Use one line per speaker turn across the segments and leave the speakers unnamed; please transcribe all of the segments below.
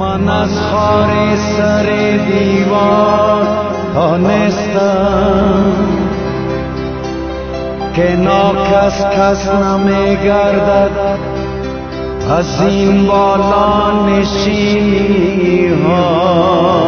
من از خار سر دیوار دانستم که ناکس کس نمیگردد از این بالا نشینی ها.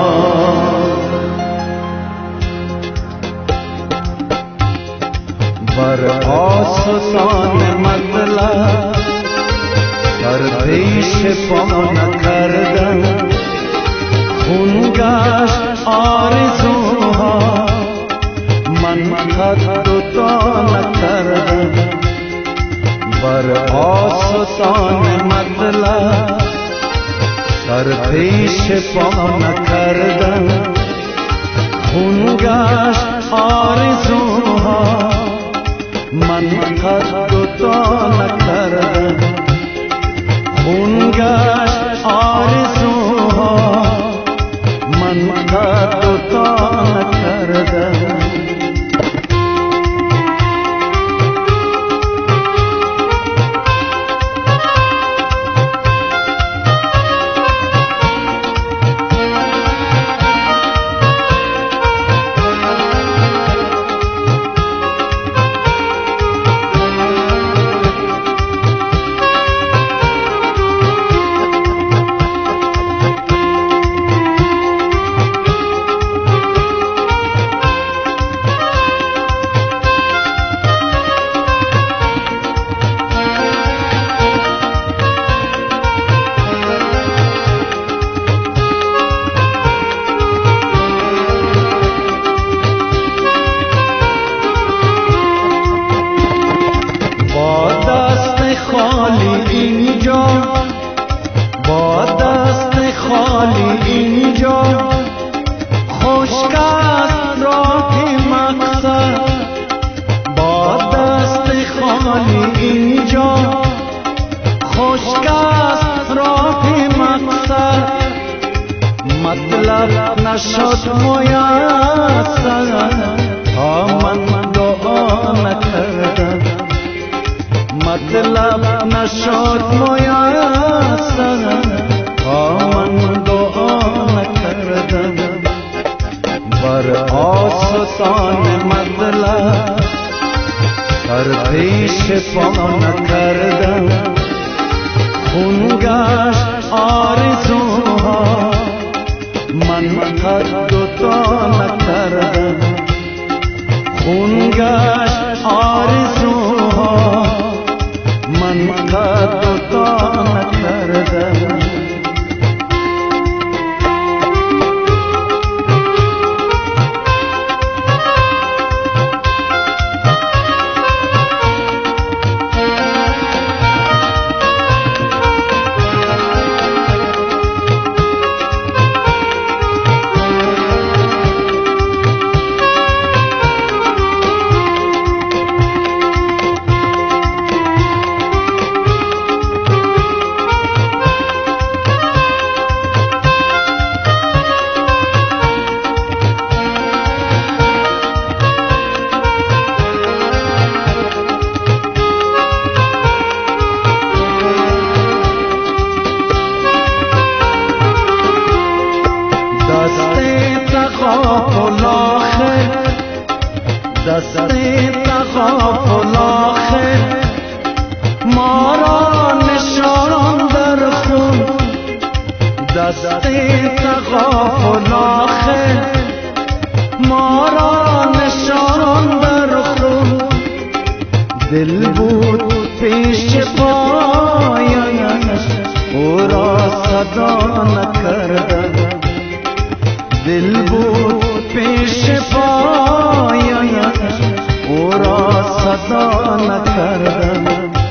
بر آستان مطلب در پیش پا نکردم، خون گشت آرزوها من قد دوتا نکردم. بر آستان مطلب در پیش پا نکردم، خون گشت آرزوها من قد دوتا نکردم. خون گشت آرزوها من قد دوتا نکردم. با دست خالی اینجا خشک است راه مقصد. با دست خالی اینجا خشک است راه مقصد. مطلب نشد میسر تا من دعا نکردم. مطلب نشد میسر تا من دعا نکردم. بر آستان مطلب در پیش پا نکردم، خون گشت آرزوها من قد دوتا نکردم. خون گشت آرزوها من قد دوتا نکردم. دستی تغافل آخر ما را نشان در خون. دستی تغافل آخر ما را نشان در خون. دل بود پیش پایش او را صدا نکردم. دل بود پیش پایش او را صدا نکردم.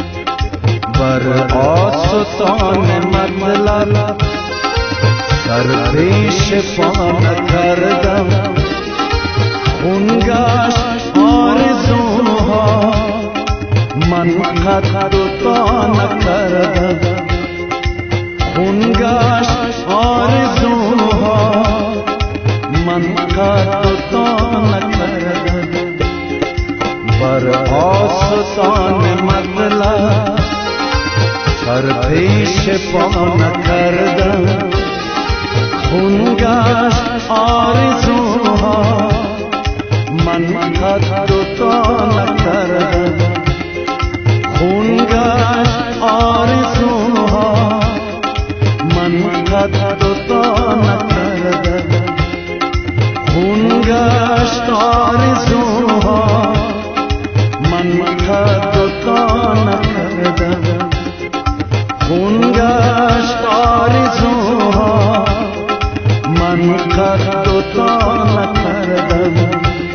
بر آستان مطلب در پیش پا نکردم. خون گشت آرزوها من قد دوتا نکردم. خون گشت آرزوها من قد دوتا نکردم. بر آستان مطلب در پیش پا نکردم. खूनगाश आरज़ूहा मन खतो तो न करद खूनगाश आरज़ूहा मन खतो तो न करद खूनगाश आरज़ूहा मन खतो तो न करद खूनगाश आरज़ूहा मन खतो तो न करद